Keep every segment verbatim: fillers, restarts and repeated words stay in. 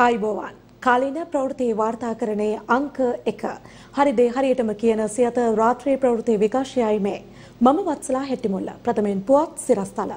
ආයිබෝවන් කාලින ප්‍රවෘත්ති වාර්තාකරණයේ අංක එක හරිද හරියටම කියන සියත රාත්‍රී ප්‍රවෘත්ති විකාශයයි මේ මම වත්සලා හෙට්ටිමුල්ල ප්‍රථමයෙන් පුවත් සිරස්තල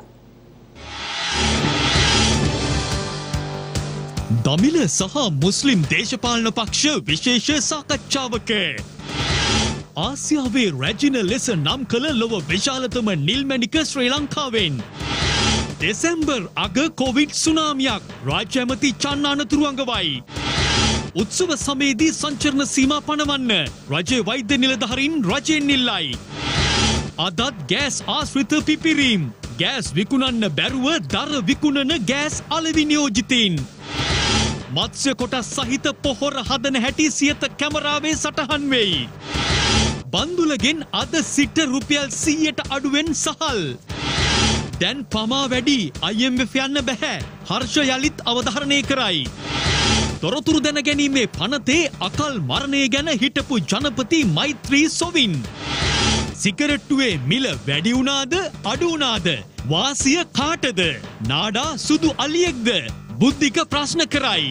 දමිළ සහ මුස්ලිම් දේශපාලන පක්ෂ විශේෂ සාකච්ඡාවක ආසියාවේ රැජින ලෙස නම් කළ ලොව විශාලතම නිල්මැණික ශ්‍රී ලංකාවෙන් දෙසැම්බර් අග කොවිඩ් සුනාමියක් රාජ්‍ය ඇමති චන්න අනතුරු අඟවයි. උත්සව සමයේදී සංචරණ සීමා පනවන්න රජයේ වෛද්‍ය නිලධාරීන් රජයෙන් ඉල්ලයි. අදත් ගෑස් ආශ්‍රිත පිපිරීම් ගෑස් විකුණන්න බැරුව දර විකුණන ගෑස් අලෙවි නියෝජිතයින්. මත්ස්‍ය කොටස් සහිත පොහොර හදන හැටි සියත කැමරාවේ සටහන් වෙයි. බන්දුලගෙන් අද සිට රුපියල් සීයට අඩුවෙන් සහල්. දැන් පමා වැඩි I M F යන්න බැහැ. හර්ෂ යලිත් අවධාරණය කරයි. තොරතුරු දැන ගැනීමේ පනතේ අකල් මරණය ගැන හිටපු ජනපති මෛත්‍රී සොවින්. සිගරට්ටුවේ මිල වැඩි වුණාද අඩු වුණාද? වාසිය කාටද? නාඩා සුදු අලියෙක්ද? බුද්ධික ප්‍රශ්න කරයි.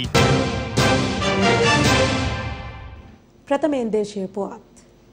ප්‍රථමයෙන් දේශීය පුවත්.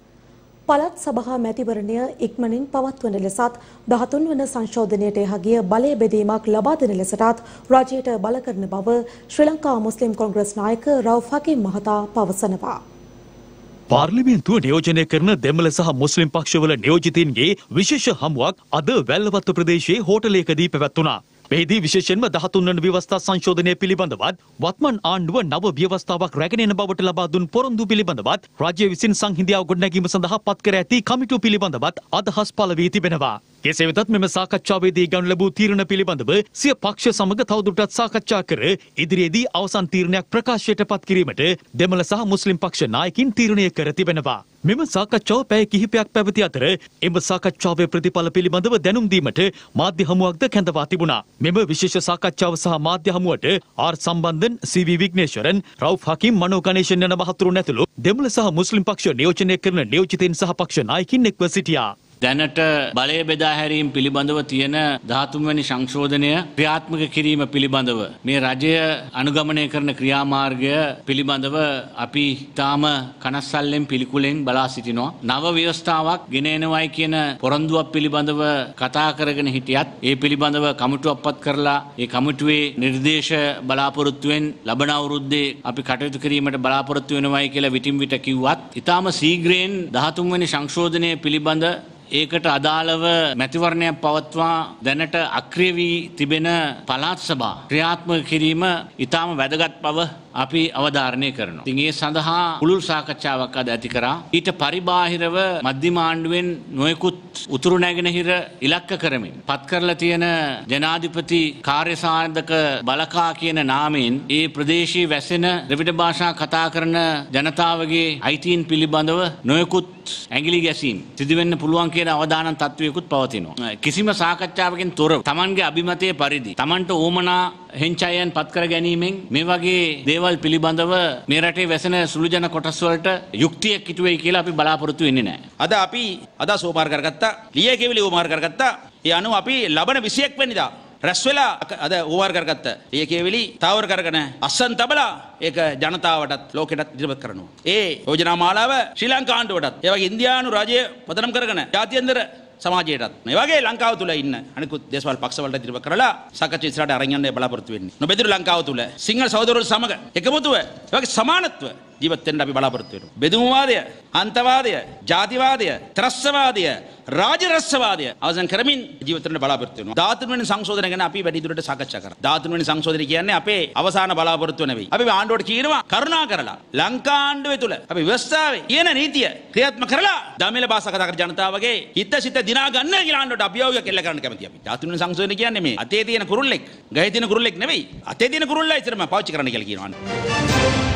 පළාත් සභා මැතිවරණය ඉක්මනින් පවත්වන ලෙසත් දහතුන් වන සංශෝධනයට එහා බලය බෙදීමක් ලබා දෙන ලෙසටත් රජයට බල කරන බව ශ්‍රී ලංකා මුස්ලිම් කොංග්‍රස් නායක රවුෆ් හකීම් මහතා පවසනවා. පාර්ලිමේන්තුව නියෝජනය කරන දෙමළ සහ මුස්ලිම් පක්ෂවල නියෝජිතයින්ගේ විශේෂ හමුවක් අද වැල්ලවත්ත ප්‍රදේශයේ හෝටලයකදී පැවැත්වුණා. මෙහිදී විශේෂයෙන්ම දහතුන් වන ව්‍යවස්ථා සංශෝධනය පිළිබඳවත් වත්මන් ආණ්ඩුව නව ව්‍යවස්ථාවක් රැගෙන එන බවට ලබා දුන් පොරොන්දු පිළිබඳවත් රාජ්‍ය විසින් සංහිඳියාව ගොඩනැගීම සඳහා පත් කර ඇති කමිටුව පිළිබඳවත් අදහස් පළ වී තිබෙනවා. කෙසේ වෙතත් මෙම සාකච්ඡාවේදී ගනු ලැබූ තීරණ පිළිබඳව සිය පක්ෂ සමග තවදුරටත් සාකච්ඡා කර ඉදිරියේදී අවසන් තීරණයක් ප්‍රකාශයට පත් කිරීමට දෙමළ සහ මුස්ලිම් පක්ෂ නායකින් තීරණය කර තිබෙනවා. මෙම සාකච්ඡාව පැය කිහිපයක් පැවති අතර එම සාකච්ඡාවේ ප්‍රතිඵල පිළිබඳව දැනුම් දීමට මාධ්‍ය හමුවක්ද කැඳවා තිබුණා. මෙම විශේෂ සාකච්ඡාව සහ මාධ්‍ය හමුවට R Sampanthan C V Wigneswaran Rauff Hakeem Mano Ganesan යන මහතුරුන් ඇතුළු දෙමළ සහ මුස්ලිම් පක්ෂ නියෝජනය කරන නියෝජිතයින් සහ පක්ෂ නායකින් එක්ව සිටියා. දැනට බලය බෙදා හැරීම පිළිබඳව තියෙන දහතුන් වෙනි සංශෝධනය ක්‍රියාත්මක කිරීම පිළිබඳව මේ රජය අනුගමනය කරන ක්‍රියාමාර්ගය පිළිබඳව අපි තාම කනස්සල්ලෙන් පිළිකුලෙන් බලා සිටිනවා. නව ව්‍යවස්ථාවක් ගෙන එනවයි කියන පොරොන්දුවක් පිළිබඳව කතා කරගෙන හිටියත් ඒ පිළිබඳව කමිටුවක් පත් කරලා ඒ කමිටුවේ නිර්දේශ බලාපොරොත්තුවෙන් ලබන අවුරුද්දේ අපි කටයුතු කිරීමට බලාපොරොත්තු වෙනවයි කියලා විටින් විට කිව්වත් ඊටාම ශීඝ්‍රයෙන් දහතුන් වෙනි සංශෝධනය පිළිබඳ ඒකට අදාළව මැතිවරණයක් පවත්වා දැනට අක්‍රිය වී තිබෙන පළාත් සභා ක්‍රියාත්මක කිරීම ඉතාම වැදගත් බව අපි අවධාරණය කරනවා. ඉතින් ඒ සඳහා පුළුල් සාකච්ඡාවක් අද ඇති කරා. ඊට පරිබාහිරව මධ්‍යම ආණ්ඩුවෙන් නොයෙකුත් උතුරු නැගෙනහිර ඉලක්ක කරමින් පත් කරලා තියෙන ජනාධිපති කාර්යසාධක බලකා කියන නාමයෙන් ඒ ප්‍රදේශයේ වැසෙන ද්‍රවිඩ භාෂා කතා කරන ජනතාවගේ අයිතීන් පිළිබඳව නොයෙකුත් ඇඟිලි ගැසීම් සිදුවෙන්න පුළුවන් කියන අවදානම් තත්වයකුත් පවතිනවා. කිසිම සාකච්ඡාවකින් තොරව තමන්ගේ අභිමතයේ පරිදි තමන්ට ඕමනා හෙන්චයන් පත් කර ගැනීමෙන් මේ වගේ දේවල් පිළිබඳව මේ රටේ වැසෙන සුළු ජන කොටස් වලට යුක්තියක් ඉටු වෙයි කියලා අපි බලාපොරොත්තු වෙන්නේ නැහැ. අද අපි අද සෝමාර කරගත්තා. ලියේ කෙවිලි ඕමාර කරගත්තා. ඒ අනුව අපි ලබන විසියෙක් වෙනිදා රැස් වෙලා අද ඕවාර කරගත්ත ලියේ කෙවිලි තාවර කරගෙන අස්සන් තබලා ඒක ජනතාවටත් ලෝකෙටත් ඉදිරිපත් කරනවා. ඒ යෝජනා මාලාව ශ්‍රී ලංකා ආණ්ඩුවටත් ඒ වගේ ඉන්දියානු රාජ්‍ය පදනම් කරගෙන ජාත්‍යන්තර සමාජයටත් මේ වගේ ලංකාව තුල ඉන්න අනිකුත් දේශපාලන පක්ෂ වලට ඉදිරිපත් කරලා සාකච්ඡා ඉස්සරහට අරන් යන්න බලාපොරොත්තු වෙන්නේ. නොබෙදුරු ලංකාව තුල සිංහල සහෝදරවරු සමග එකමුතුව ඒ වගේ සමානත්ව ජීවත් වෙන්න අපි බලාපොරොත්තු වෙනවා. බෙදුම්වාදය, අන්තවාදය, ජාතිවාදය, ත්‍රස්තවාදය, රාජරස්සවාදය අවසන් කරමින් ජීවත් වෙන්න බලාපොරොත්තු වෙනවා. දහතුන් වෙනි සංශෝධනය ගැන අපි වැඩි දුරට සාකච්ඡා කරා. දහතුන් වෙනි සංශෝධනය කියන්නේ අපේ අවසාන බලාපොරොත්තුව නෙවෙයි. අපි ආණ්ඩුවට කියනවා කරුණා කරලා ලංකා ආණ්ඩුවේ තුල අපි ව්‍යවස්ථාවේ කියන නීතිය ක්‍රියාත්මක කරලා දමිළ භාෂා කතා කරන ජනතාවගේ හිත සිත දිනා ගන්න කියලා ආණ්ඩුවට අභියෝගයක් එල්ල කරන්න කැමතියි අපි. දහතුන් වෙනි සංශෝධනය කියන්නේ මේ අතේ තියෙන කුරුල්ලෙක්, ගහේ තියෙන කුරුල්ලෙක් නෙවෙයි. අතේ තියෙන කුරුල්ලා ඉතරම පාවිච්චි කරන්න කියලා කියනවා.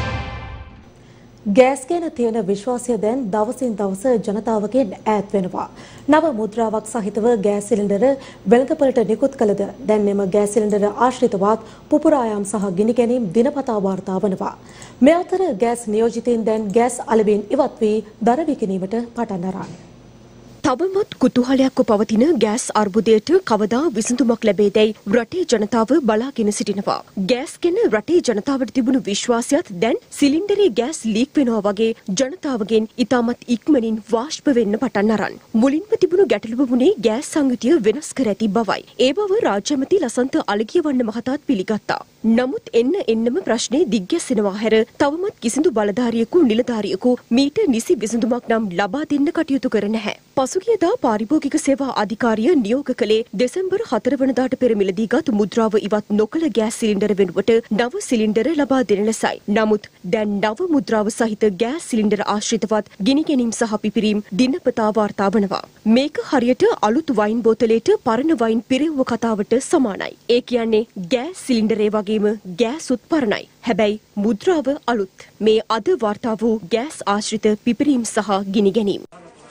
ගෑස් ගැන තියෙන විශ්වාසය දැන් දවසින් දවස ජනතාවගෙන් ඈත් වෙනවා. නව මුද්‍රාවක් සහිතව ගෑස් සිලින්ඩර වෙළඳපළට නිකුත් කළද දැන් මෙම ගෑස් සිලින්ඩර ආශ්‍රිතවත් පුපුරායාම් සහ ගිනි ගැනීම් දිනපතා වාර්තා වනවා. මේ අතර ගෑස් නියෝජිතයින් දැන් ගෑස් අලෙවින් ඉවත් වී දර විකිණීමට පටන් අරන්. තවමත් කුතුහලයක්ව පවතින ගෑස් අර්බුදයට කවදා විසඳුමක් ලැබේදැයි රටේ ජනතාව බලාගෙන සිටිනවා. ගෑස් ගැන රටේ ජනතාවට තිබුණු විශ්වාසයත් දැන් සිලින්ඩරේ ගෑස් ලීක් වෙනවා වගේ ජනතාවගෙන් ඉතාමත් ඉක්මනින් වාෂ්ප වෙන්න පටන් අරන්. මුලින්ම තිබුණු ගැටලුව වුණේ ගෑස් සංයුතිය වෙනස් කර ඇති බවයි. ඒ බව රාජ්‍ය ඇමති ලසන්ත අලගියවන්න මහතාත් පිළිගත්තා. නමුත් එන්න එන්නම ප්‍රශ්නේ දිග්ගැස්සෙනවා හැර තවමත් කිසිදු බලධාරියෙකු නිලධාරියෙකු මීට නිසි විසඳුමක් නම් ලබා දෙන්න කටයුතු කර නැහැ. පසුගියදා පාරිභෝගික සේවා අධිකාරිය නියෝග කළේ දෙසැම්බර් හතර වනදාට පෙර මිලදීගත් මුද්‍රාව ඉවත් නොකළ ගෑස් සිලින්ඩර වෙනුවට නව සිලින්ඩර ලබා දෙන ලෙසයි. නමුත් දැන් නව මුද්‍රාව සහිත ගෑස් සිලින්ඩර ආශ්‍රිතවත් ගිනි ගැනීම් සහ පිපිරීම් දිනපතා වාර්තා වනවා. මේක හරියට අලුත් වයින් බෝතලයට පරණ වයින් පිරෙව්ව කතාවට සමානයි. ඒ කියන්නේ ගෑස් සිලින්ඩරේ වගේම ගෑසුත් පරණයි. හැබැයි මුද්‍රාව අලුත්. මේ අද වාර්තා වූ ගෑස් ආශ්‍රිත පිපිරීම් සහ ගිනි ගැනීම්.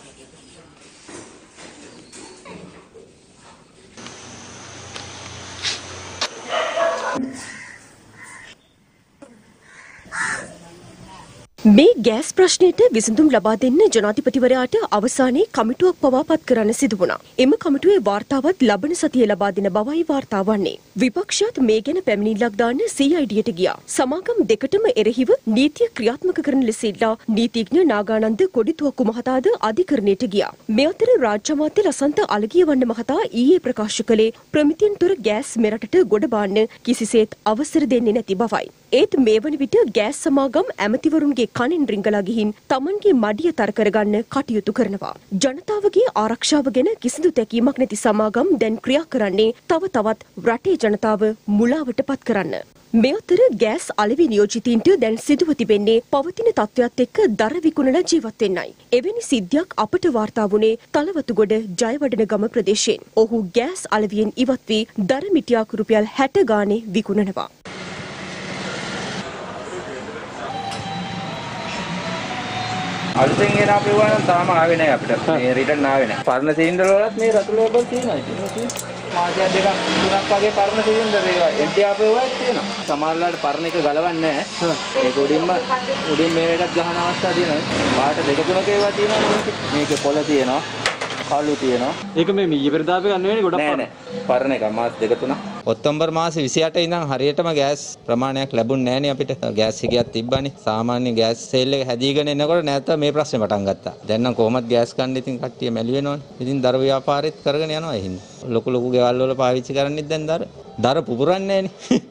මේ ගෑස් ප්‍රශ්නයට විසඳුම් ලබා දෙන්න ජනාධිපතිවරයාට අවසානයේ කමිටුවක් පවා පත් කරන්න සිදු වුණා. එම කමිටුවේ වාර්තාවත් ලබන සතියේ ලබා දෙන බවයි වාර්තා වන්නේ. විපක්ෂයත් මේ ගැන පැමිණිල්ලක් දාන්න සී අයි ඩියට ගියා. සමාගම් දෙකටම එරෙහිව නීතිය ක්‍රියාත්මක කරන ලෙස ඉල්ලා නීතිඥ නාගානන්ද කොඩිතුවක්කු මහතාද අධිකරණයට ගියා. මේ අතර රාජ්‍ය අමාත්‍ය ලසන්ත අලගියවන්න මහතා ඊයේ ප්‍රකාශ කළේ ප්‍රමිතියෙන් තොර ගෑස් මෙරටට ගොඩ බාන්න කිසිසේත් අවසර දෙන්නේ නැති බවයි. ඒත් මේ වන විට ගෑස් සමාගම් ඇමතිවරුන්ගේ කනින් රිංගලා ගිහින් තමන්ගේ මඩිය තර කරගන්න කටයුතු කරනවා. ජනතාවගේ ආරක්ෂාව ගැන කිසිදු තැකීමක් නැති සමාගම් දැන් ක්‍රියා කරන්නේ තව තවත් රටේ ජනතාව මුලාවට පත් කරන්න. මේ අතර ගෑස් අලෙවි නියෝජිතීන්ට දැන් සිදුව තිබෙන්නේ පවතින තත්ත්වයක් එක්ක දර විකුණලා ජීවත් වෙන්නයි. එවැනි සිද්ධියක් අපට වාර්තා වුණේ තලවතුගොඩ ජයවඩනගම ප්‍රදේශයෙන්. ඔහු ගෑස් අලෙවියෙන් ඉවත් වී දර මිටියක් රුපියල් හැට ගානේ විකුණනවා. අලුතෙන් එන අපේ වුණා නම් තාම ආවේ නැහැ අපිට. මේ රිටර්න් ආවේ නැහැ. පරණ සිලින්ඩර් වලත් මේ රතු ලේබල් තියෙනවා. ඉතින් මාසයක් දෙකක් තුනක් වගේ පරණ සිලින්ඩර් ඒවා එල් ටී ආර් පේ වලත් තියෙනවා. සමහරලාට පරණ එක ගලවන්නේ නැහැ. ඒක උඩින්ම උඩින් මේ එකක් ගහන අවස්ථා තියෙනවා. පාට දෙක තුනක ඒවා තියෙනවා මේකේ. මේකේ පොළ තියෙනවා. කළු තියෙනවා. ඒක මේ මීයේ පෙරදාපේ ගන්න වෙන්නේ ගොඩක් පරණ. නෑ නෑ. පරණ එක මාස දෙක තුනක්. ඔක්තෝබර් මාසේ විසි අට ඉඳන් හරියටම ගෑස් ප්‍රමාණයක් ලැබුණ නෑනේ අපිට. ගෑස් හිගයක් තිබ්බනේ. සාමාන්‍ය ගෑස් සේල් එක හැදීගෙන එනකොට නැත්නම් මේ ප්‍රශ්නේ පටන් ගත්තා. දැන් නම් කොහොමද ගෑස් ගන්න ඉතින් කට්ටිය මැලි වෙනවනේ. ඉතින් දර ව්‍යාපාරෙත් කරගෙන යනවා එහෙනම්. ලොකු ලොකු ගෙවල් වල පාවිච්චි කරන්නේත් දැන් දර. දර පුපුරන්නේ නෑනේ.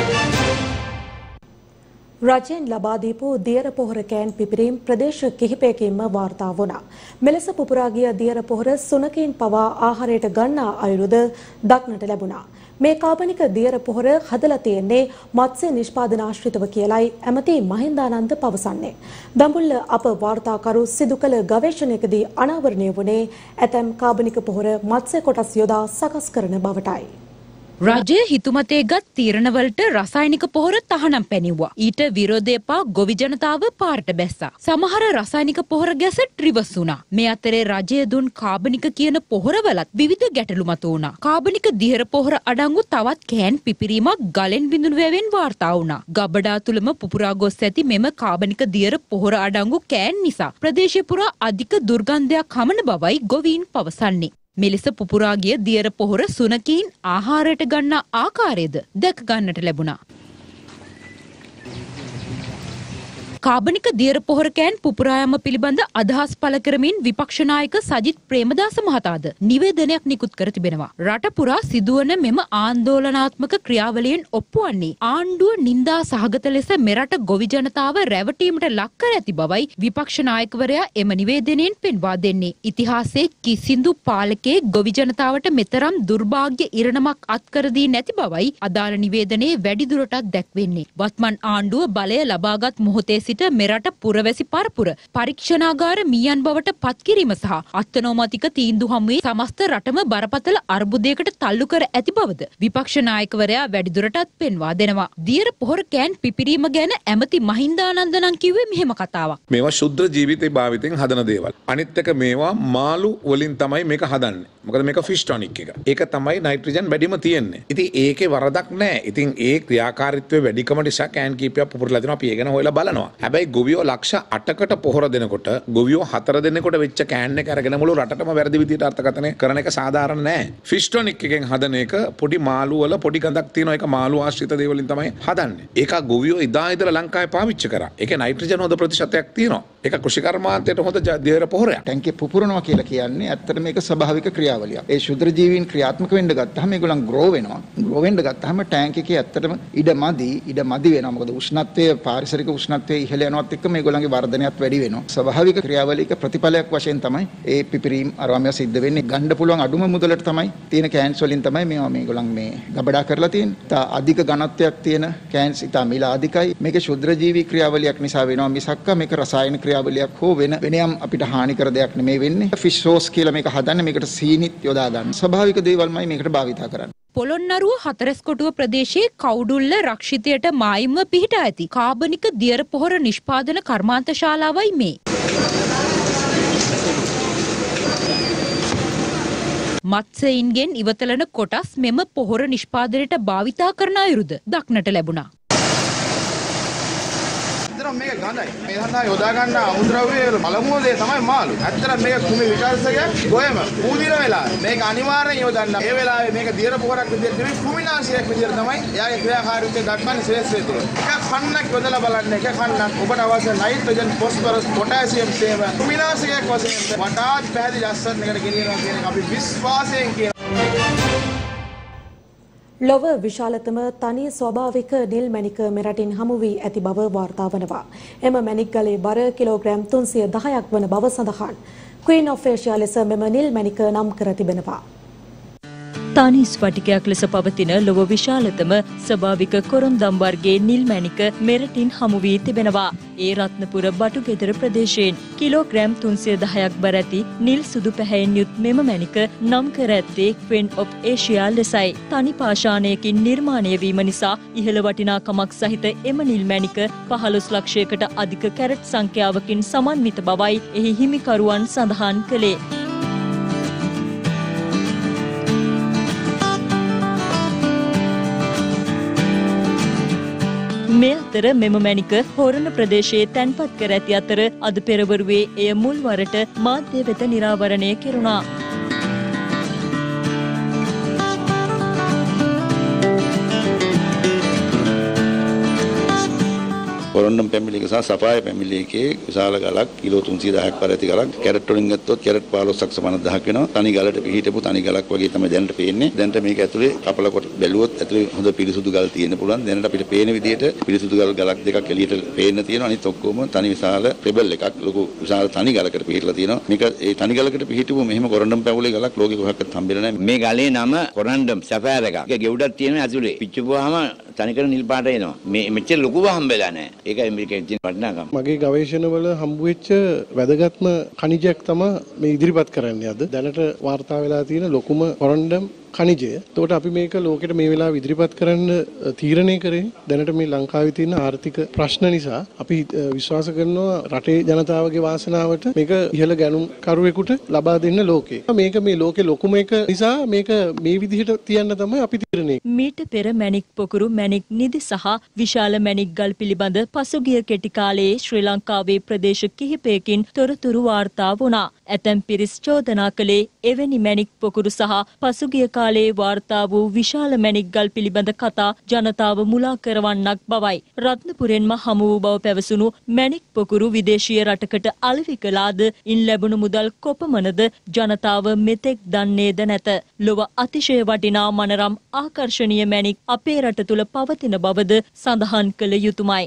රජයෙන් ලබා දීපු දියර පොහොර කෑන් පිපිරීම් ප්‍රදේශ කිහිපයකින්ම වාර්තා වුණා. මෙලෙස පුපුරා ගිය දියර පොහොර සුනකයින් පවා ආහාරයට ගන්නා අයුරුද දක්නට ලැබුණා. මේ කාබනික දියර පොහොර හදලා තියෙන්නේ මත්ස්‍ය නිෂ්පාදන ආශ්‍රිතව කියලයි ඇමති මහින්දානන්ද පවසන්නේ. දඹුල්ල අප වාර්තාකරු සිදු කළ ගවේෂණයකදී අනාවරණය වුණේ ඇතැම් කාබනික පොහොර මත්ස්‍ය කොටස් යොදා සකස් කරන බවටයි. රජය හිතුමතේ ගත් තීරණවලට රසායනික පොහොර තහනම් පැනිව්වා. ඊට විරෝධය පා ගොවි ජනතාව පාරට බැස්සා. සමහර රසායනික පොහොර ගැසට් රිවර්ස් වුණා. මේ අතරේ රජය දුන් කාබනික කියන පොහොරවලත් විවිධ ගැටලු මතු වුණා. කාබනික දියර පොහොර අඩංගු තවත් කෑන් පිපිරීමක් ගලෙන් බිඳුණු වැවෙන් වාර්තා වුණා. ගබඩා තුලම පුපුරා ගොස් ඇති මෙම කාබනික දියර පොහොර අඩංගු කෑන් නිසා ප්‍රදේශය පුරා අධික දුර්ගන්ධයක් හමන බවයි ගොවීන් පවසන්නේ. මෙලෙස පුපුරා ගිය දියර පොහොර සුනකීන් ආහාරයට ගන්නා ආකාරයද දැක ගන්නට ලැබුණා. කාබනික දියර පොහොර කෑන් පුපුරා යාම පිළිබඳ අදහස් පළ කරමින් විපක්ෂ නායක සජිත් ප්‍රේමදාස මහතාද නිවේදනයක් නිකුත් කර තිබෙනවා. රට පුරා සිදුවන මෙම ආందోලනාත්මක ක්‍රියාවලියෙන් ඔප්පුවන්නේ ආණ්ඩුව නින්දා සහගත ලෙස මෙරට ගොවි ජනතාව රැවටීමට ලක් කර ඇති බවයි විපක්ෂ නායකවරයා එම නිවේදනයෙන් පෙන්වා දෙන්නේ. ඉතිහාසයේ කිසිදු පාලකයෙක් ගොවි ජනතාවට මෙතරම් දුර්භාග්‍ය ඉරණමක් අත්කර දී නැති බවයි අදාළ නිවේදනයේ වැඩිදුරටත් දැක්වෙන්නේ. වත්මන් ආණ්ඩුව බලය ලබාගත් මොහොතේ සිට මෙරට පුරවැසි පරපුර පරීක්ෂණාගාර මීයන් බවට පත් කිරීම සහ අත්නෝමතික තීන්දුව හමුවේ සමස්ත රටම බරපතල අර්බුදයකට තල්ලු කර ඇති බවද විපක්ෂ නායකවරයා වැඩිදුරටත් පෙන්වා දෙනවා. දියර පොහොර කෑන් පිපිරීම ගැන ඇමති මහින්දානන්ද නම් කිව්වේ මෙහෙම කතාවක්. මේවා ශුද්ධ ජීවිතේ භාවිතෙන් හදන දේවල්. අනිත් එක මේවා මාළු වලින් තමයි මේක හදන්නේ. මොකද මේක ෆිෂ් ටොනික් එක. ඒක තමයි නයිට්‍රජන් වැඩිම තියෙන්නේ. ඉතින් ඒකේ වරදක් නැහැ. ඉතින් ඒ ක්‍රියාකාරීත්වය වැඩිකම නිසා කෑන් කීපයක් පුපුරලා දෙනවා. අපි ඒ ගැන හොයලා බලනවා. හැබැයි ගොවියෝ ලක්ෂ අටකට පොහොර දෙනකොට ගොවියෝ හතර දෙනෙකුට වෙච්ච කෑන් එක අරගෙන මුළු රටටම වැරදි විදියට අර්ථකථනය කරන එක සාධාරණ නෑ. ෆිෂ් ටොනික් එකෙන් හදන එක පොඩි මාළු වල පොඩි ගඳක් තියෙනවා. ඒක මාළු ආශ්‍රිත දේවල් වලින් තමයි හදන්නේ. ඒක ගොවියෝ ඉදා ඉදලා ලංකාවේ පාවිච්චි කරා. ඒකේ නයිට්‍රජන් හොඳ ප්‍රතිශතයක් තියෙනවා. ඒක කෘෂි කර්මාන්තයට හොඳ දියර පොහොරයක්. ටැංකිය පුපුරනවා කියලා කියන්නේ ඇත්තට මේක ස්වභාවික ක්‍රියාවලියක්. ඒ ශුද්‍ර ජීවීන් ක්‍රියාත්මක වෙන්න ගත්තාම මේගොල්ලන් ග්‍රෝ වෙනවා. ග්‍රෝ වෙන්න ගත්තාම ටැංක් එකේ ඇත්තටම ඉඩ මදි ඉඩ මදි වෙනවා. මොකද උෂ්ණත්වය පාරිසරික උෂ්ණත්වය ඉහළ යනවත් එක්ක මේගොල්ලන්ගේ වර්ධනයත් වැඩි වෙනවා. ස්වභාවික ක්‍රියාවලියක ප්‍රතිඵලයක් වශයෙන් තමයි ඒ පිපිරීම් අරවමිය සිද්ධ වෙන්නේ. ගන්න පුළුවන් අඩුම මුදලට තමයි තියෙන කෑන්ස් වලින් තමයි මේවා මේගොල්ලන් මේ ගබඩා කරලා තියෙන්නේ. තා අධික ඝනත්වයක් තියෙන කෑන්ස් ඉතා මිල අධිකයි. මේක ශුද්‍ර ජීවී ක්‍රියාවලියක් නිසා වෙනවා මිසක්ක මේක රසායනික ක්‍රියාවලියක් හෝ වෙන වෙනයම් අපිට හානි කර දෙයක් නෙමෙයි වෙන්නේ. ෆිෂ් සෝස් කියලා මේක හදන්නේ මේකට සීනිත් යොදා ගන්න. ස්වභාවික දේවල්මයි මේකට භාවිතා කරන්නේ. පොළොන්නරුව හතරස්කොටුව ප්‍රදේශයේ කවුඩුල්ල රක්ෂිතයට මායිම්ව පිහිටා ඇති කාබනික දියර පොහොර නිෂ්පාදන කර්මාන්ත ශාලාවයි මේ. මත්ස්‍යයින්ගෙන් ඉවතලන කොටස් මෙම පොහොර නිෂ්පාදනයට භාවිතා කරන අයුරුද දක්නට ලැබුණා. මේක ගඳයි. මේ සඳහා යොදා ගන්න අමුද්‍රව්‍ය වල පළමුව දේ තමයි මාළු. ඇත්තට මේක කුමි විකාශකයක් ගොයම පූදින වෙලාවේ මේක අනිවාර්යෙන් යොදන්න. ඒ වෙලාවේ මේක දියර පොහොරක් විදිහට නෙමෙයි කුමිනාශයක් විදිහට තමයි එයාගේ ක්‍රියාකාරීත්වය දක්වන්නේ ශ්‍රේෂ්ඨය තුළ. එක කන්නක් යොදලා බලන්න එක කන්නක් ඔබට අවශ්‍ය නයිට්‍රජන් ෆොස්ෆරස් පොටෑසියම් සේව කුමිනාශයක් වශයෙන් වටාත් පැහැදිලි අස්සන්නකට ගෙනියනවා කියන එක අපි විශ්වාසයෙන් කියනවා. ලොව විශාලතම තනි ස්වභාවික නිල් මැණික මෙරටින් හමු වී ඇති බව වාර්තා වනවා. එම මැණික් ගලේ බර කිලෝග්‍රෑම් තුන්සිය දහයක් වන බව සඳහන්. ක්වීන් ඔෆ් ඒෂියා ලෙස මෙම නිල් මැණික නම් කර තිබෙනවා. තනි ස්පටිකයක් ලෙස පවතින ලොව විශාලතම ස්වභාවික කොරොන්දම් වර්ගයේ නිල් මැණික මෙරටින් හමු වී තිබෙනවා. ඒ රත්නපුර බටුගෙදර ප්‍රදේශයෙන් කිලෝග්‍රෑම් තුන්සිය දහයක් බර ඇති නිල් සුදු පැහැයෙන් යුත් මෙම මැණික නම් කර ඇත්තේ ක්වීන් ඔෆ් ඒෂියා ලෙසයි. තනි පාෂාණයකින් නිර්මාණය වීම නිසා ඉහළ වටිනාකමක් සහිත එම නිල් මැණික පහළොස් ලක්ෂයකට අධික කැරට් සංඛ්‍යාවකින් සමන්විත බවයි එහි හිමිකරුවන් සඳහන් කළේ. මේ අතර මෙම මැණික හොරණ ප්‍රදේශයේ තැන්පත් කර ඇති අතර අද පෙරවරුවේ එය මුල් වරට මාධ්‍ය වෙත නිරාවරණය කෙරුණා. කොරොන්ඩම් පැමිලික සහ සපාය පැමිලිකේ විශාල ගලක් කිලෝ තුන්සිය දහයක් පර ඇති ගලක් කැරට් වලින් ගත්තොත් කැරට් පහළොස්ක් සමාන දහයක් වෙනවා. තනි ගලට පිහිටපු තනි ගලක් වගේ තමයි දැනට පේන්නේ. දැනට මේක ඇතුලේ කපල කොට බැලුවොත් ඇතුලේ හොඳ පිරිසුදු ගල් තියෙන්න පුළුවන්. දැනට අපිට පේන විදිහට පිරිසුදු ගල් ගලක් දෙකක් එළියට පේන්න තියෙනවා. අනිත් ඔක්කොම තනි විශාල පෙබල් එකක් ලොකු විශාල තනි ගලකට පිහිටලා තියෙනවා. මේක ඒ තනි ගලකට පිහිටපු මෙහෙම කොරොන්ඩම් පැවුලේ ගලක් ලෝකෙ කොහොක්වත් හම්බෙලා නැහැ. මේ ගලේ නම කොරොන්ඩම් සෆයර් එකක්. ඒක ගෙවුඩක් තියෙනවා ඇතුලේ. පිච්චුවාම තනිකර නිල් පාට එනවා. මේ මෙච්චර ලොකුව හම්බෙලා නැහැ. ඒකයි මේකේ මගේ ගවේෂණවල හම්බුවෙච්ච වැදගත්ම ඛනිජයක් තමයි මේ ඉදිරිපත් කරන්නේ අද. දැනට වාර්තා වෙලා තියෙන ලොකුම කොරොන්ඩම් ඛනිජය. එතකොට අපි මේක ලෝකෙට මේ වෙලාව ඉදිරිපත් කරන්න තීරණය කරේ දැනට මේ ලංකාවේ තියෙන ආර්ථික ප්‍රශ්න නිසා අපි විශ්වාස කරනවා රටේ ජනතාවගේ වාසනාවට මේක ඉහළ ගැනුම් කරුවෙකුට ලබා දෙන්න ලෝකේ. මේක මේ ලෝකේ ලොකුම එක නිසා මේක මේ විදිහට තියන්න තමයි අපි තීරණය. මීට පෙර මැණික් පොකුරු මැණික් නිදි සහ විශාල මැණික් ගල් පිළිබඳ පසුගිය කෙටි කාලයේ ශ්‍රී ලංකාවේ ප්‍රදේශ කිහිපයකින් තොරතුරු වාර්තා වුණා. ඇතැම් පිරිස් චෝදනා කළේ එවැනි මැණික් පොකුරු සහ පසුගිය කාලයේ වාර්තා වූ විශාල මැණික් ගල් පිළිබඳ කතා ජනතාව මුලා කරවන්නක් බවයි. රත්නපුරෙන්ම හමු වූ බව පැවසුණු මැණික් පොකුරු විදේශීය රටකට අලෙවි කළාද ඉන් ලැබුණු මුදල් කොපමණද ජනතාව මෙතෙක් දන්නේද නැත. ලොව අතිශය වටිනා මනරම් ආකර්ශනීය මැණික් අපේ රට තුල පවතින බවද සඳහන් කළ යුතුමයි.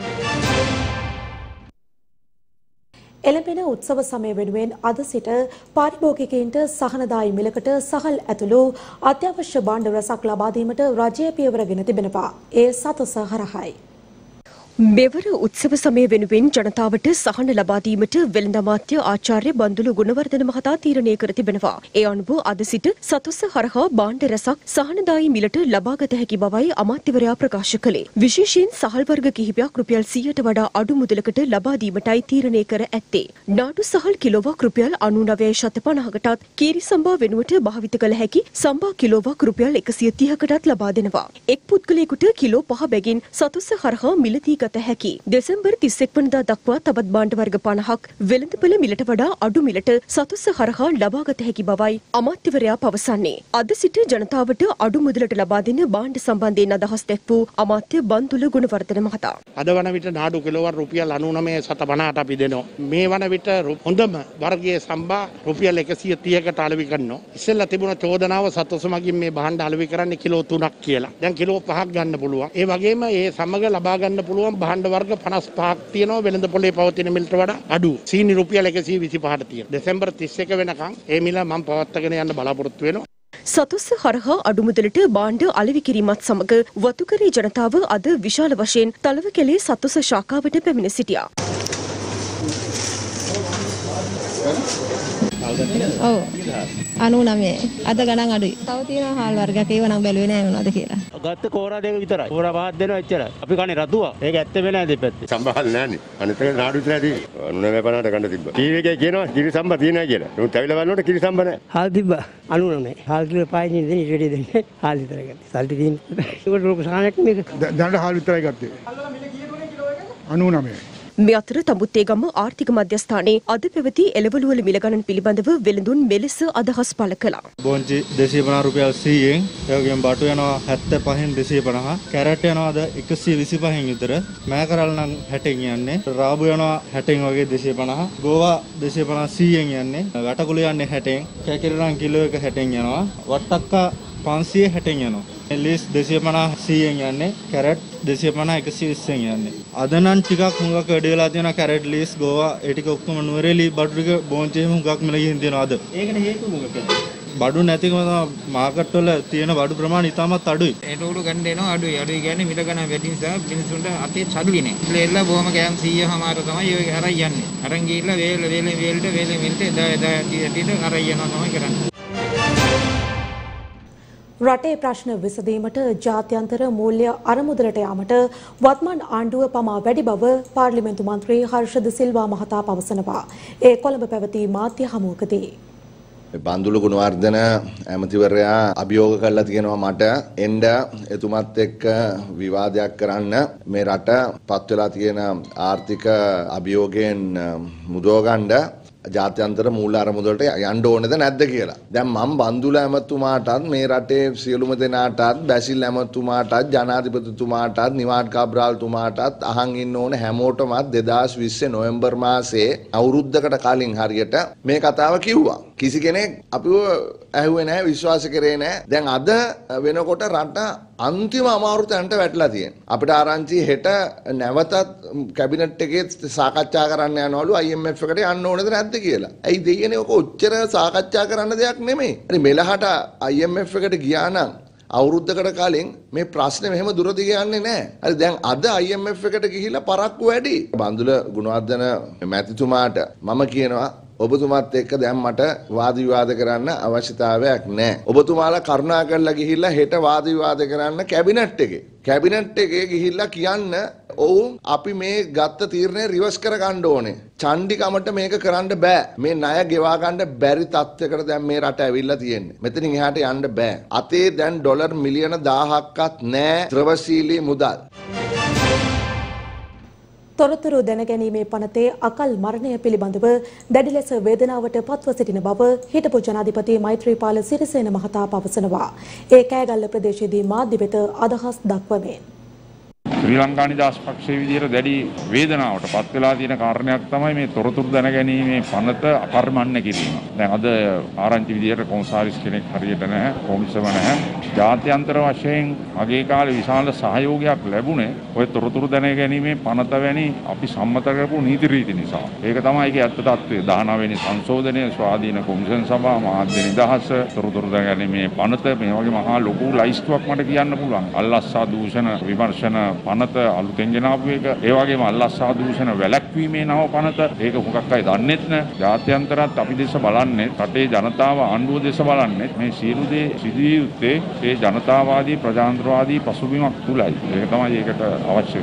එළඹෙන උත්සව සමය වෙනුවෙන් අද සිට පාරිභෝගිකයින්ට සහනදායි මිලකට සහල් ඇතුළු අත්‍යවශ්‍ය භාණ්ඩ රසක් ලබා දීමට රජය පියවරගෙන තිබෙනවා. ඒ සතස හරහායි. මෙවර උත්සව සමය වෙනුවෙන් ජනතාවට සහන ලබා දීමට වෙළඳ අමාත්‍ය ආචාර්ය බන්දුලු ගුණවර්ධන මහතා තීරණය කර තිබෙනවා. ඒ අනුව අද සිට සතොස්ස හරහා භාණ්ඩ රසක් සහනදායි මිලට ලබාගත හැකි බවයි අමාත්‍යවරයා ප්‍රකාශ කළේ. විශේෂයෙන් සහල් වර්ග කිහිපයක් රුපියල් සියයට වඩා අඩු මුදලකට ලබා දීමටයි තීරණය කර ඇත්තේ. නාඩු සහල් කිලෝවක් රුපියල් අනූනවය ශත පනහකටත් කීරි සම්බා වෙනුවට භාවිත කළ හැකි සම්බා කිලෝවක් රුපියල් එකසිය තිහකටත් ලබා දෙනවා. එක් පුද්ගලයෙකුට කිලෝ පහ බැගින් සතොස්ස හරහා මිලදී ගත හැකි. දෙසැම්බර් තිස් එක් වනදා දක්වා තවත් භාණ්ඩ වර්ග පනහක් වෙළඳපොළ මිලට වඩා අඩු මිලට සතුස්ස හරහා ලබාගත හැකි බවයි අමාත්‍යවරයා පවසන්නේ. අද සිට ජනතාවට අඩු මුදලට ලබා දෙන භාණ්ඩ සම්බන්ධයෙන් අදහස් දැක්වූ අමාත්‍ය බන්දුල ගුණවර්ධන මහතා. අද වන විට නාඩු කිලෝවර් රුපියල් අනූනමය සත පනහට අපි දෙනවා. මේ වන විට හොඳම වර්ගයේ සම්බා රුපියල් එකසිය තිහකට අලෙවි කරනවා. ඉස්සෙල්ලා තිබුණ චෝදනාව සතොස මගින් මේ භාණ්ඩ අලෙවි කරන්නේ කිලෝ තුනක් කියලා. දැන් කිලෝ පහක් ගන්න පුළුවන්. ඒ වගේම ඒ සමග ලබා ගන්න පුළුවන් භාණ්ඩ වර්ග පනස් පහක් තියෙනවා වෙළඳ පොලේ පවතින මිලට වඩා අඩු. සීනි රුපියල් එකසිය විසිපහට තියෙනවා. දෙසැම්බර් තිස් එක වෙනකන් ඒ මිල මම පවත්වාගෙන යන්න බලාපොරොත්තු වෙනවා. සතුස්ස හරහා අඩු මුදලට භාණ්ඩ අලෙවි කිරීමත් සමග වතුකරී ජනතාව අද විශාල වශයෙන් තලව කැලේ සතුස්ස ශාඛාවට පැමිණ සිටියා. ඔව් අනූනමය අද ගණන් අඩුයි. තව තියෙනවා හාල් වර්ගයක් ඒව නම් බැලුවේ නෑ මොනවද කියලා. ගත්ත කෝරා දෙක විතරයි. කෝරා පහක් දෙනවා එච්චරයි. අපි කන්නේ රතුවා. ඒක ඇත්තෙම නෑ දෙපැත්තේ. සම්බහල් නෑනේ. අනිත් එක නාඩු විතරයි තියෙන්නේ. අනූනමය පනහට ගන්න තිබ්බා. ටීවී එකේ කියනවා කිරි සම්බ තියෙනවා කියලා. උන් ඇවිල්ලා බලනකොට කිරි සම්බ නෑ. හාල් තිබ්බා. අනූනමය. හාල් කිලෝ පහකින් දෙන්නේ ඊට වැඩි දෙන්නේ. හාල් විතරයි ගත්තේ. සල්ටි තියෙන්නේ. ඒකට ලොකු සාහනයක් මේක. දැන් හාල් විතරයි ගත්තේ. අනූනමය. මේ අතර තඹුත්තේගම ආර්ථික මධ්‍යස්ථානයේ අද පැවති එළවලු වල මිල ගණන් පිළිබඳව වෙළඳුන් මෙලෙස අදහස් පළ කළා. බෝංචි දෙසිය පනහ රුපියල් සීයෙන්, ඒ වගේම බටු යනවා හැත්තෑ පහෙන් දෙසිය පනහ, කැරට් යනවා අද එකසිය විසිපහෙන් විතර, මෑකරල් නම් හැටෙන් යන්නේ, රාබු යනවා හැටෙන් වගේ දෙසිය පනහ, ගෝවා දෙසිය පනහ සීයෙන් යන්නේ, වැටකුළු යන්නේ හැටෙන්, කැකිරි නම් කිලෝ එක හැටෙන් යනවා, වට්ටක්කා පන්සිය හැටෙන් යනවා. ලිස් දෙසිය පනහ සීයෙන් යන්නේ, කැරට් දෙසිය පනහ එකසිය විස්සෙන් යන්නේ. අද නම් ටිකක් හුඟක් වැඩි වෙලා තියෙනවා කැරට් ලිස් ගෝවා ඒ ටික ඔක්කොම නුවරඑලි බඩු ටික බෝංචිම හුඟක් මිල ගිහින් තියෙනවා අද. ඒකට හේතුව මොකක්ද? බඩු නැතිකම තමයි මාකට් වල තියෙන බඩු ප්‍රමාණය ඉතාමත් අඩුයි. ඒට උඩු ගන්න දෙනවා අඩුයි. අඩුයි කියන්නේ මිල ගණන් වැඩි නිසා මිනිසුන්ට අතේ සල්ලි නෑ. ඉතින් එල්ල බොහොම ගෑම් සීය හමාර තමයි ඔය අරන් යන්නේ. අරන් ගිහිල්ලා වේල වේල වේලට වේල මිලට එදා එදා ටික අරන් යනවා තමයි කරන්නේ. රටේ ප්‍රශ්න විසඳීමට ජාත්‍යන්තර මූල්‍ය අරමුදලට යාමට වත්මන් ආණ්ඩුව පමා වැඩි බව පාර්ලිමේන්තු මන්ත්‍රී හර්ෂද සිල්වා මහතා පවසනවා. ඒ කොළඹ පැවති මාධ්‍ය හමුවකදී බන්දුල ගුණවර්ධන ඇමතිවරයා අභියෝග කළා තියෙනවා මට එන්න එතුමත් එක්ක විවාදයක් කරන්න මේ රට පත් වෙලා තියෙන ආර්ථික අභියෝගයෙන් මුදව ගන්න ජාත්‍යන්තර මූල්‍ය අරමුදලට යන්න ඕනේද නැද්ද කියලා. දැන් මම බන්දුල ඇමතුමාටත් මේ රටේ සියලුම දෙනාටත් බැසිල් ඇමතුමාටත් ජනාධිපතිතුමාටත් නිවාඩ් කාබ්‍රාල්තුමාටත් අහන් ඉන්න ඕන හැමෝටම දෙදාස් විස්සේ නොවැම්බර් මාසයේ අවුරුද්දකට කලින් හරියට මේ කතාව කිව්වා. කිසි කෙනෙක් අපිව ඇහුවේ නැහැ විශ්වාස කරේ නැහැ. දැන් අද වෙනකොට රට අන්තිම අමාරු තැනට වැටලා තියෙනවා. අපිට ආරංචි හෙට නැවතත් කැබිනට් එකේ සාකච්ඡා කරන්න යනවලු I M F එකට යන්න ඕනද නැද්ද කියලා. ඇයි දෙයනේ ඔක ඔච්චර සාකච්ඡා කරන්න දෙයක් නෙමෙයි. හරි මෙලහට I M F එකට ගියා නම් අවුරුද්දකට කලින් මේ ප්‍රශ්නේ මෙහෙම දුර දිග යන්නේ නැහැ. හරි දැන් අද I M F එකට ගිහිල්ලා පරක්කු වැඩි. බන්දුල ගුණවර්ධන මැතිතුමාට මම කියනවා ඔබතුමාත් එක්ක දැන් මට වාද විවාද කරන්න අවශ්‍යතාවයක් නැහැ. ඔබතුමාලා කරුණා කරලා ගිහිල්ලා හෙට වාද විවාද කරන්න කැබිනට් එකේ. කැබිනට් එකේ ගිහිල්ලා කියන්න ඔවුන් අපි මේ ගත්ත තීරණය රිවර්ස් කර ගන්න ඕනේ. චණ්ඩිකමට මේක කරන්න බෑ. මේ ණය ගෙවා ගන්න බැරි තත්යකට දැන් මේ රට ඇවිල්ලා තියෙන්නේ. මෙතනින් එහාට යන්න බෑ. අතේ දැන් ඩොලර් මිලියන දහයක්වත් නැහැ ද්‍රවශීලී මුදල්. තොරතුරු දැනගැනීමේ පනතේ අකල් මරණය පිළිබඳව දැඩි ලෙස වේදනාවට පත්ව සිටින බව හිටපු ජනාධිපති මෛත්‍රීපාල සිරිසේන මහතා පවසනවා. ඒ කෑගල්ල ප්‍රදේශයේදී මාධ්‍ය වෙත අදහස් දක්වමින් ශ්‍රී ලංකා නිදහස් පක්ෂයේ විදියට දැඩි වේදනාවට පත් වෙලා තියෙන කාරණයක් තමයි මේ තොරතුරු දැනගැනීමේ පනත අපර්මණ්‍ය කිරීම. දැන් අද ආරංචි විදියට කොන්සාරිස් කෙනෙක් හරියට නැහැ, කොමිසම නැහැ. ජාත්‍යන්තර වශයෙන් අගේ කාලේ විශාල සහයෝගයක් ලැබුණේ ඔය තොරතුරු දැනගැනීමේ පනත වැනි අපි සම්මත කරපු නීති රීති නිසා. ඒක තමයි ඒකේ ඇත්ත తත්වය. දහනව වෙනි සංශෝධනය, ස්වාධීන කොමිෂන් සභාව, මාධ්‍ය නිදහස, තොරතුරු දැනගැනීමේ පනත මේ වගේ මහා ලොකු ලයිස්තුවක් මට කියන්න පුළුවන්. අල්ලස්සා දූෂණ විමර්ශන පනත අලුතෙන් ගෙනාපු එක. ඒ වගේම අල්ලස්සා දූෂණ වැළැක්වීමේ නව පනත. ඒක හුඟක් අය දන්නෙත් නෑ. ජාත්‍යන්තරත් අපි දේශ බලන්නේ, රටේ ජනතාව ආණ්ඩුව දේශ බලන්නේ මේ සියලු දේ සිදුවිය යුත්තේ ඒ ජනතාවාදී ප්‍රජාතන්ත්‍රවාදී පසුබිමක් තුලයි. ඒක තමයි ඒකට අවශ්‍ය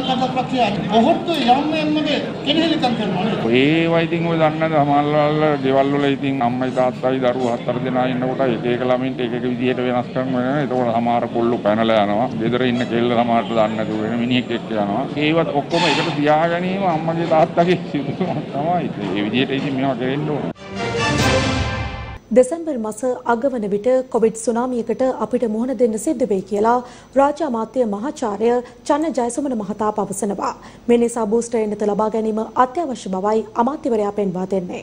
වෙන්නේ. ඒ වයිතින් ඔය දන්නද සමහරවල් ගෙවල් වල ඉතින් අම්මයි තාත්තයි දරුවෝ හතර දෙනා ඉන්නකොට එක එක ළමින්ට එක එක විදිහට වෙනස්කම් වෙනවා. ඒතකොට සමහර කොල්ලෝ පැනලා යනවා. ගෙදර ඉන්න කෙල්ල සමහරට දන්නේ නැතුව වෙන මිනිහෙක් එක්ක යනවා. ඒවත් ඔක්කොම එකට තියා ගැනීම අම්මගේ තාත්තගේ සිදුවීමක් තමයි. ඒ විදිහට ඉතින් මේවා කරෙන්න ඕන. දෙසැම්බර් මාස අගවන විට කොවිඩ් සුනාමියකට අපිට මුහුණ දෙන්න සිද්ධ වෙයි කියලා රාජ්‍ය අමාත්‍ය මහාචාර්ය චන්න ජයසුමන මහතා පවසනවා. මේ නිසා බූස්ටර් එන්නත ලබා ගැනීම අත්‍යවශ්‍ය බවයි අමාත්‍යවරයා පෙන්වා දෙන්නේ.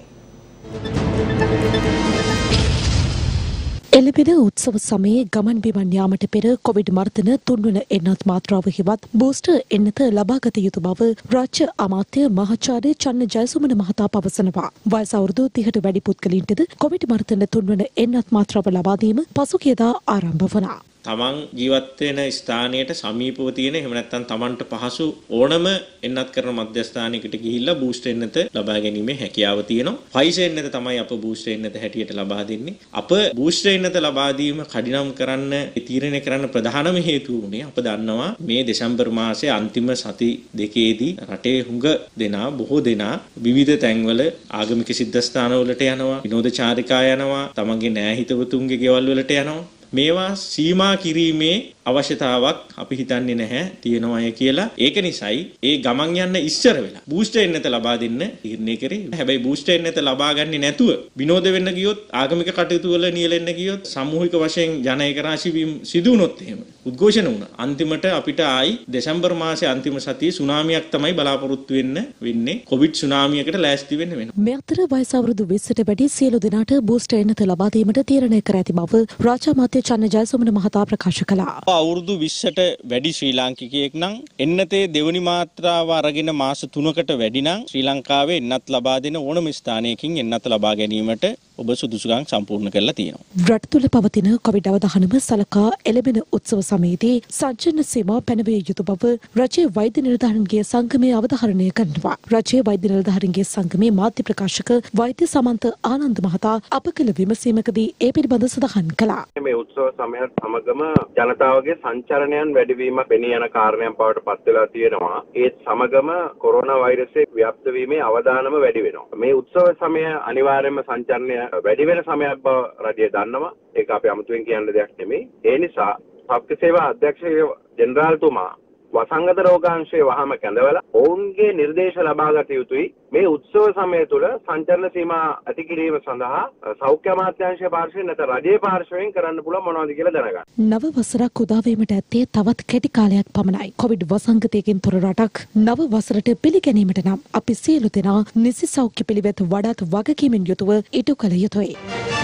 එළඹෙන උත්සව සමයේ ගමන් බිමන් යාමට පෙර කොවිඩ් මර්ධන තුන්වන එන්නත් මාත්‍රාව හිවත් බූස්ටර් එන්නත ලබාගත යුතු බව රාජ්‍ය අමාත්‍ය මහාචාර්ය චන්න ජයසුමන මහතා පවසනවා. වයස අවුරුදු තිහට වැඩි පුද්ගලයින්ටද කොවිඩ් මර්ධන තුන්වන එන්නත් මාත්‍රාව ලබා දීම පසුගියදා ආරම්භ වුණා. තමන් ජීවත් වෙන ස්ථානයට සමීපව තියෙන එහෙම නැත්නම් තමන්ට පහසු ඕනම එන්නත් කරන මධ්‍යස්ථානයකට ගිහිල්ලා බූස්ටර් එන්නත ලබා ගැනීමේ හැකියාව තියෙනවා. ෆයිසර් එන්නත තමයි අප බූස්ටර් එන්නත හැටියට ලබා දෙන්නේ. අප බූස්ටර් එන්නත ලබා දීම කඩිනම් කරන්න තීරණය කරන්න ප්‍රධානම හේතුව උනේ අප දන්නවා මේ දෙසැම්බර් මාසයේ අන්තිම සති දෙකේදී රටේ හුඟ දෙනා බොහෝ දෙනා විවිධ තැන්වල ආගමික සිද්ධාස්ථානවලට යනවා, විනෝද චාරිකා යනවා, තමන්ගේ නෑහිතවතුන්ගේ ගෙවල් වලට යනවා. මේවා සීමා කිරීමේ අවශ්‍යතාවක් අපි හිතන්නේ නැහැ තියෙනවාය කියලා. ඒක නිසායි ඒ ගමන් යන්න ඉස්සර වෙලා බූස්ටර් එන්නත ලබා දෙන්න තීරණය කරේ. හැබැයි බූස්ටර් එන්නත ලබා ගන්නේ නැතුව විනෝද වෙන්න ගියොත්, ආගමික කටයුතු වල නියැලෙන්න ගියොත්, සමූහික වශයෙන් ජන ඒකරාශී වීම සිදු වුණොත් එහෙම උද්ඝෝෂණ වුණා. අන්තිමට අපිට ආයි දෙසැම්බර් මාසයේ අන්තිම සතියේ සුනාමියක් තමයි බලාපොරොත්තු වෙන්න වෙන්නේ. කොවිඩ් සුනාමියකට ලෑස්ති වෙන්න වෙනවා. මේ අතර වයස අවුරුදු විස්සට වැඩි සියලු දෙනාට බූස්ටර් එන්නත ලබා දීමට තීරණය කර ඇති බව රාජ්‍ය අමාත්‍ය චන්න ජයසුමන මහතා ප්‍රකාශ කළා. අවුරුදු විස්සට වැඩි ශ්‍රී ලාංකිකයෙක් නම් එන්නතේ දෙවනි මාත්‍රාව අරගෙන මාස තුනකට වැඩි නම් ශ්‍රී ලංකාවේ එන්නත් ලබා දෙන ඕනම ස්ථානයකින් එන්නත් ලබා ගැනීමට ඔබ සුදුසුකම් සම්පූර්ණ කරලා තියෙනවා. රට තුළ පවතින කොවිඩ් අවධානම සලකා එළඹෙන උත්සව සමයේදී සජ්ජන සීමා පැනවිය යුතු බව රජයේ වෛද්‍ය නිලධාරීන්ගේ සංගමය අවධාරණය කරනවා. රජයේ වෛද්‍ය නිලධාරීන්ගේ සංගමේ මාධ්‍ය ප්‍රකාශක වෛද්‍ය සමන්ත ආනන්ද මහතා අප කළ විමසීමකදී ඒ පිළිබඳ සඳහන් කළා. මේ උත්සව සමයත් සමගම ජනතාවගේ සංචරණයන් වැඩිවීමක් වෙනී යන කාරණයක් බවට පත් වෙලා තියෙනවා. ඒත් සමගම කොරෝනා වෛරසයේ ව්‍යාප්ත වීමේ අවදානම වැඩි වෙනවා. මේ උත්සව සමය අනිවාර්යයෙන්ම සංචරණය වැඩි වෙන සමයක් බව රජය දන්නවා. ඒක අපි අමුතුවෙන් කියන්න දෙයක් නෙමෙයි. ඒ නිසා සෞඛ්‍ය සේවා අධ්‍යක්ෂ ජෙනරාල්තුමා වසංගත රෝගාංශයේ වහම කැඳවලා ඔවුන්ගේ නිර්දේශ ලබාගත යුතුයි. මේ උත්සව සමය තුළ සංචරණ සීමා ඇති කිරීම සඳහා සෞඛ්‍ය අමාත්‍යාංශයේ පාර්ශ්වයෙන් නැත්නම් රජයේ පාර්ශ්වයෙන් කරන්න පුළුවන් මොනවද කියලා දැනගන්න. නව වසරක් උදා වීමට ඇත්තේ තවත් කෙටි කාලයක් පමණයි. කොවිඩ් වසංගතයකින් තොර රටක් නව වසරට පිළිගැනීමට නම් අපි සියලු දෙනා නිසි සෞඛ්‍ය පිළිවෙත් වඩාත් වගකීමෙන් යුතුව ඉටු කළ යුතුයි.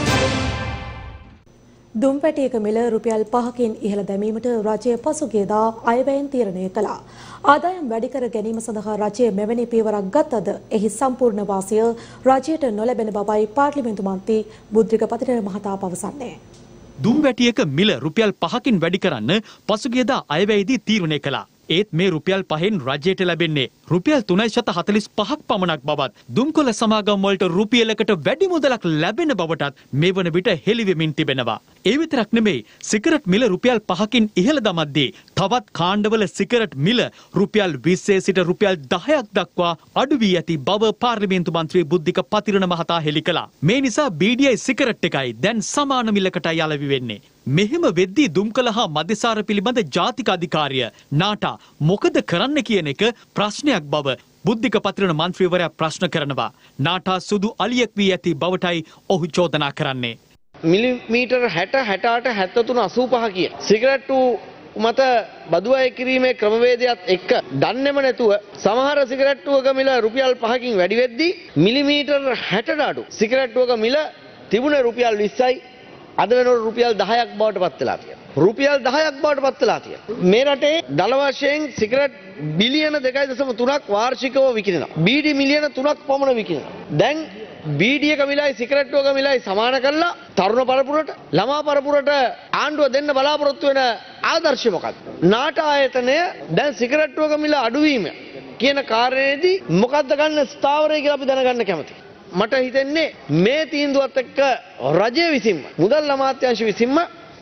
දුම්පැටියක මිල රුපියල් පහකින් ඉහළ දැමීමට රජය පසුගියදා අයවැයෙන් තීරණය කළා. ආදායම් වැඩි කර ගැනීම සඳහා රජය මෙවැනි පියවරක් ගත්තද එහි සම්පූර්ණ වාසිය රජයට නොලැබෙන බවයි පාර්ලිමේන්තු මන්ත්‍රී බුද්ධික පතිරණ මහතා පවසන්නේ. දුම්වැටියක මිල රුපියල් පහකින් වැඩි කරන්න පසුගියදා අයවැයේදී තීරණය කළා. ඒත් මේ රුපියල් පහෙන් රජයට ලැබෙන්නේ රුපියල් තුනයි ශත හතළිස් පහක් පමණක් බවත් දුම්කොළ සමාගම් වලට රුපියලකට වැඩි මුදලක් ලැබෙන බවටත් මේ වන විට හෙළිවෙමින් තිබෙනවා. ඒ විතරක් නෙමෙයි සිගරට් මිල රුපියල් පහකින් ඉහළ දමද්දී තවත් කාණ්ඩවල සිගරට් මිල රුපියල් විස්සේ සිට රුපියල් දහයක් දක්වා අඩු වී ඇති බව පාර්ලිමේන්තු මන්ත්‍රී බුද්ධික පතිරණ මහතා හෙළි කළා. මේ නිසා බීඩියයි සිගරට් එකයි දැන් සමාන මිලකටයි අලෙවි වෙන්නේ. මෙහෙම වෙද්දී දුම්කල හා මධ්‍යසාර පිළිබඳ ජාතික අධිකාරිය නාටා මොකද කරන්න කියන එක ප්‍රශ්නයක් බව බුද්ධික පතිරණ මන්ත්‍රීවරයා ප්‍රශ්න කරනවා. නාටා සුදු අලියෙක් වී ඇති බවටයි ඔහු චෝදනා කරන්නේ. මිලිමීටර් හැට හැටඅට හැත්තතුන අසූපහ කිය සිගරට්ටු මත බදු අය කිරීමේ ක්‍රමවේදයත් එක්ක දන්නේම නැතුව සමහර සිගරට්ටුවක මිල රුපියල් පහකින් වැඩි වෙද්දී මිලිමීටර් හැටට අඩු සිගරට්ටුවක මිල තිබුණ රුපියල් විස්සයි අද වෙනකොට රුපියල් දහයක් බවට පත් වෙලා තියෙනවා. රුපියල් දහයක් බවට පත් වෙලා තියෙනවා. මේ රටේ දල වශයෙන් සිගරට් බිලියන දෙකයි දශම තුනක් වාර්ෂිකව විකිණෙනවා. බීඩි මිලියන තුනක් පමණ විකිණෙනවා. දැන් බීඩි එක මිලයි සිගරට් එක මිලයි සමාන කරලා තරුණ පරපුරට ළමා පරපුරට ආණ්ඩුව දෙන්න බලාපොරොත්තු වෙන ආදර්ශය මොකක්ද? නාට්‍ය ආයතනය දැන් සිගරට් එක මිල අඩුවීම කියන කාරණේදී මොකද්ද ගන්න ස්ථාවරය කියලා අපි දැනගන්න කැමතියි. මට හිතෙන්නේ මේ තීන්දුවත් එක්ක රජය විසින්ම මුදල් අමාත්‍යාංශ විසින්ම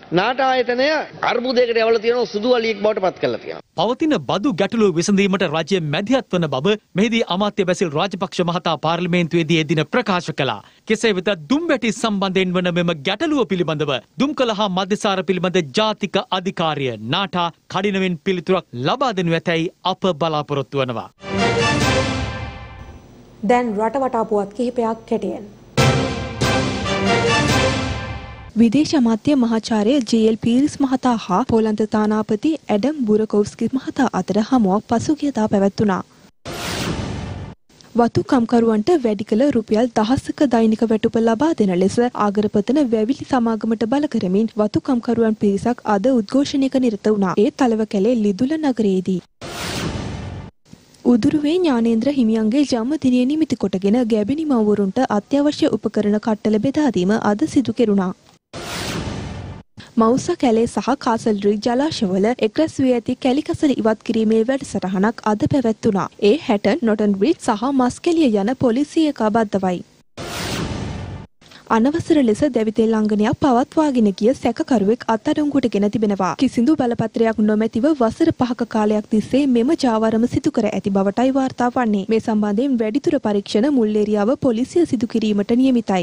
නාට ආයතනය අර්බුදයකට යවලා තියෙනවා සුදු අලියෙක් බවට පත් කරලා තියෙනවා. පවතින බදු ගැටලුව විසඳීමට රජය මැදිහත් වන බව මෙහිදී අමාත්‍ය බැසිල් රාජපක්ෂ මහතා පාර්ලිමේන්තුවේදී එදින ප්‍රකාශ කළා. කෙසේ වෙතත් දුම්වැටි සම්බන්ධයෙන් වන මෙම ගැටලුව පිළිබඳව දුම්කල හා මධ්‍යසාර පිළිබඳ ජාතික අධිකාරිය නාටා කඩිනමින් පිළිතුරක් ලබා දෙනු ඇතැයි අප බලාපොරොත්තු වනවා. දැන් රටවටා පුවත් කිහිපයක් කෙටියෙන්. විදේශ අමාත්‍ය මහාචාර්ය ජේ.එල්. පීරිස් මහතා හා පෝලන්ත තානාපති ඇඩම් බුරකෝව්ස්කි මහතා අතර හමුවක් පසුගියදා පැවැත්වුණා. වතු කම්කරුවන්ට වැඩි කළ රුපියල් දහසක දෛනික වැටුප ලබා දෙන ලෙස ආගරපතන වැවිලි සමාගමට බල කරමින් වතු කම්කරුවන් පිරිසක් අද උද්ඝෝෂණයක නිරත වුණා. ඒ තලවකැලේ ලිදුල නගරයේදී. උදුරුවේ ඥානේන්ද්‍ර හිමියන්ගේ ජන්මදිනය නිමිති කොටගෙන ගැබිනි මව්වරුන්ට අත්‍යවශ්‍ය උපකරණ කට්ටල බෙදා දීම අද සිදු කෙරුණා. මවුස කැලේ සහ කාසල්රික් ජලාශවල එක්රැස් වී ඇති කැලි කසල ඉවත් කිරීමේ වැඩසටහනක් අද පැවැත්වුණා. ඒ හැටන් නොටන් බ්‍රිජ් සහ මස්කෙලිය යන පොලිසිය එකබද්ධවයි. අනවසර ලෙස දැවිතෙල් ළංඝනයක් පවත්වාගෙන ගිය සැකකරුවෙක් අත්අඩංගුවට ගෙන තිබෙනවා. කිසිදු බලපත්‍රයක් නොමැතිව වසර පහක කාලයක් තිස්සේ මෙම ජාවාරම සිදු කර ඇති බවටයි වාර්තා වන්නේ. මේ සම්බන්ධයෙන් වැඩිදුර පරීක්ෂණ මුල් ඒරියාව පොලිසිය සිදු කිරීමට නියමිතයි.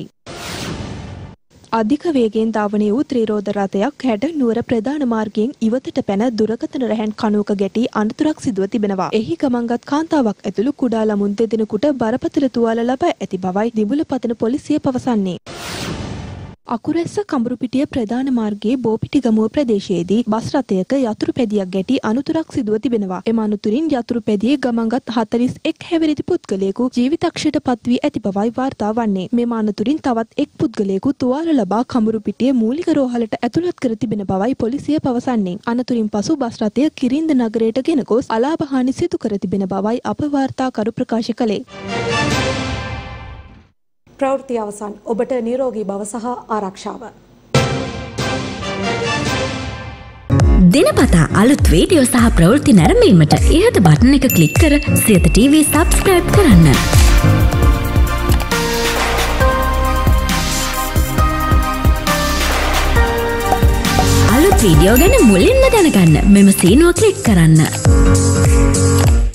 අධික වේගයෙන් ධාවනය වූ ත්‍රිරෝද රථයක් හැඩ නුවර ප්‍රධාන මාර්ගයෙන් ඉවතට පැන දුරකථන රැහැන් කණුවක ගැටි අනතුරක් සිදුව තිබෙනවා. එහි ගමන්ගත් කාන්තාවක් ඇතුළු කුඩා ළමුන් දෙදෙනෙකුට බරපතල තුවාල ලබා ඇති බවයි දිඹුලපතන පොලිසිය පවසන්නේ. අකුරැස්ස කඹුරුපිටිය ප්‍රධාන මාර්ගයේ බෝපිටිගමුව ප්‍රදේශයේදී බස් රථයක යතුරු පැදියක් ගැටි අනතුරක් සිදුව තිබෙනවා. එම අනතුරින් යතුරු පැදියේ ගමන්ගත් හතළිස් එක් හැවිරිදි පුද්ගලයෙකු ජීවිතක්ෂයට පත් වී ඇති බවයි වාර්තා වන්නේ. මෙම අනතුරින් තවත් එක් පුද්ගලයෙකු තුවාල ලබා කඹුරුපිටිය මූලික රෝහලට ඇතුළත් කර තිබෙන බවයි පොලිසිය පවසන්නේ. අනතුරින් පසු බස් රථය කිරින්ද නගරයට ගෙන ගොස් අලාභහානි සිදු කර තිබෙන බවයි අප වාර්තාකරු ප්‍රකාශ කළේ. ප්‍රවෘත්ති අවසන්. ඔබට නිරෝගී බව සහ ආරක්ෂාව. දිනපතා අලුත් වීඩියෝ සහ ප්‍රවෘත්ති නැරඹීමට ඉහත බටන් එක ක්ලික් කර සියත ටීවී සබ්ස්ක්‍රයිබ් කරන්න. අලුත් වීඩියෝ ගැන මුලින්ම දැනගන්න මෙම සීනුව ක්ලික් කරන්න.